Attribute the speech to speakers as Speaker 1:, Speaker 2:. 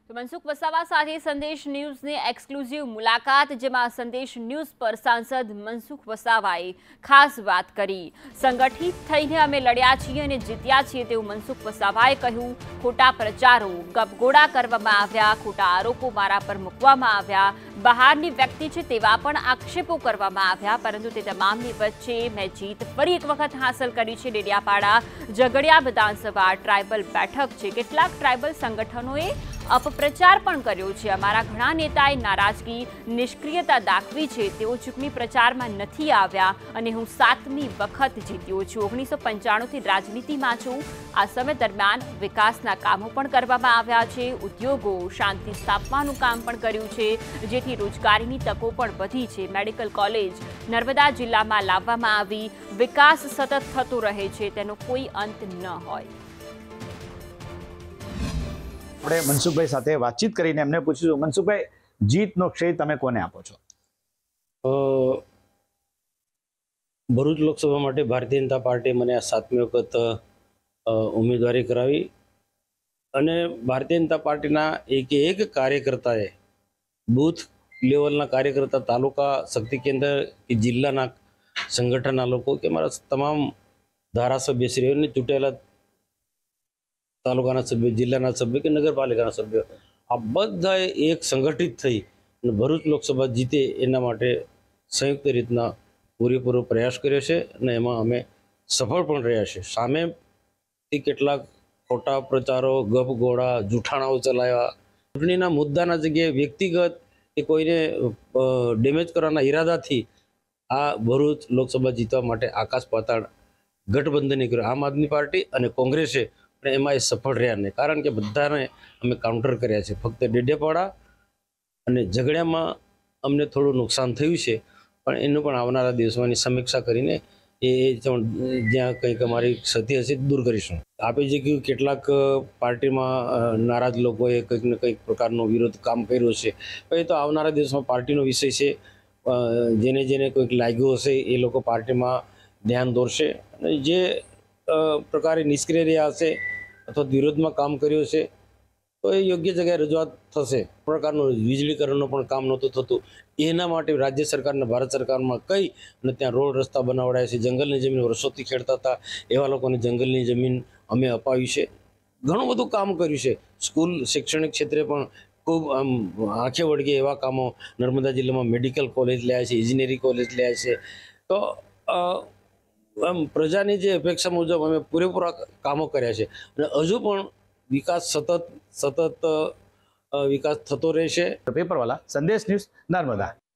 Speaker 1: તો મનસુખ વસાવા સાથે સંદેશ ન્યૂઝની એક્સક્લુઝિવ મુલાકાત, જેમાં સંદેશ ન્યૂઝ પર સાંસદ મનસુખ વસાવાએ ખાસ વાત કરી। સંગઠિત થઈને અમે લડ્યા છીએ અને જીત્યા છીએ તેવું મનસુખ વસાવાએ કહ્યું। ખોટા પ્રચારો ગપગોળા કરવામાં આવ્યા, ખોટા આરોપો મારા પર મૂકવામાં આવ્યા, બહારની વ્યક્તિ છે તેવા પણ આક્ષેપો કરવામાં આવ્યા, પરંતુ તે તમામની વચ્ચે મેં જીત ફરી એક વખત હાંસલ કરી છે। ડેડિયાપાડા ઝઘડિયા વિધાનસભા ટ્રાઇબલ બેઠક છે। કેટલાક ટ્રાઇબલ સંગઠનોએ अपप्रचार पण कर्यो छे। अमारा घणा नेताए नाराजगी, निष्क्रियता दाखवी छे। तेओ चूंटणी प्रचारमां नथी आव्या अने हुं 7મી वखत जीत्यो छुं। 1995 थी राजनीतिमां छुं। आ समय दरमियान विकासना कामो पण करवामां आव्या छे। उद्योगो, शांति स्थापवानुं काम पण कर्युं छे, जेथी रोजगारीनी तको पण वधी छे। मेडिकल कॉलेज नर्मदा जिल्लामां लाववामां आवी। विकास सतत थतो रहे छे, तेनो कोई अंत न होय।
Speaker 2: આપણે મનસુખભાઈ સાથે વાતચીત કરીને એમને પૂછ્યું, મનસુખભાઈ, જીતનો શ્રેય તમે કોને આપો છો?
Speaker 3: ભરૂચ લોકસભા માટે ભારતીય જનતા પાર્ટી મને આ 7મી વખત ઉમેદવારી કરાવી અને ભારતીય જનતા પાર્ટીના એક કાર્યકર્તાએ, બૂથ લેવલના કાર્યકર્તા, તાલુકા શક્તિ કેન્દ્ર કે જિલ્લાના સંગઠનના લોકો કે મારા તમામ ધારાસભ્યશ્રીઓને ચૂંટેલા તાલુકાના સભ્ય, જિલ્લાના સભ્ય કે નગરપાલિકાના સભ્ય, આ બધાએ એક સંગઠિત થઈ અને ભરૂચ લોકસભા જીતે એના માટે સંયુક્ત રીતના પૂરેપૂરો પ્રયાસ કર્યો છે અને એમાં અમે સફળ પણ રહ્યા છે। સામેથી કેટલાક ખોટા પ્રચારો, ગપગોળા, જૂઠાણાઓ ચલાવ્યા, ચૂંટણીના મુદ્દાના જગ્યાએ વ્યક્તિગત કે કોઈને ડેમેજ કરવાના ઈરાદાથી આ ભરૂચ લોકસભા જીતવા માટે આકાશ પાતાળ ગઠબંધન કર્યું આમ આદમી પાર્ટી અને કોંગ્રેસે, અને એમાં એ સફળ રહ્યા નહીં, કારણ કે બધાને અમે કાઉન્ટર કર્યા છે। ફક્ત ડેડિયાપાડા અને ઝઘડિયામાં અમને થોડું નુકસાન થયું છે, પણ એનું પણ આવનારા દિવસોની સમીક્ષા કરીને એ જ્યાં કંઈક અમારી ક્ષતિ હશે દૂર કરીશું। આપે જે કહ્યું કેટલાક પાર્ટીમાં નારાજ લોકોએ કંઈક ને કંઈક પ્રકારનો વિરોધ કામ કર્યો છે, એ તો આવનારા દિવસમાં પાર્ટીનો વિષય છે। જેને જેને કોઈક લાગ્યું હશે એ લોકો પાર્ટીમાં ધ્યાન દોરશે અને જે પ્રકારે નિષ્ક્રિય રહ્યા હશે અથવા વિરોધમાં કામ કર્યું છે તો એ યોગ્ય જગ્યાએ રજૂઆત થશે। પ્રકારનું વીજળીકરણનું પણ કામ નહોતું થતું, એના માટે રાજ્ય સરકારને ભારત સરકારમાં કહી અને ત્યાં રોડ રસ્તા બનાવડાયા છે। જંગલની જમીન વર્ષોથી ખેડતા હતા એવા લોકોને જંગલની જમીન અમે અપાવી છે। ઘણું બધું કામ કર્યું છે। સ્કૂલ શૈક્ષણિક ક્ષેત્રે પણ ખૂબ આંખે વળગે એવા કામો, નર્મદા જિલ્લામાં મેડિકલ કોલેજ લાયા છે, એન્જિનિયરિંગ કોલેજ લાયા છે। તો પ્રજાની જે અપેક્ષા મુજબ અમે પૂરેપૂરા કામો કર્યા છે અને હજુ પણ વિકાસ સતત વિકાસ થતો રહેશે।
Speaker 2: પેપરવાલા, સંદેશ ન્યૂઝ, નર્મદા।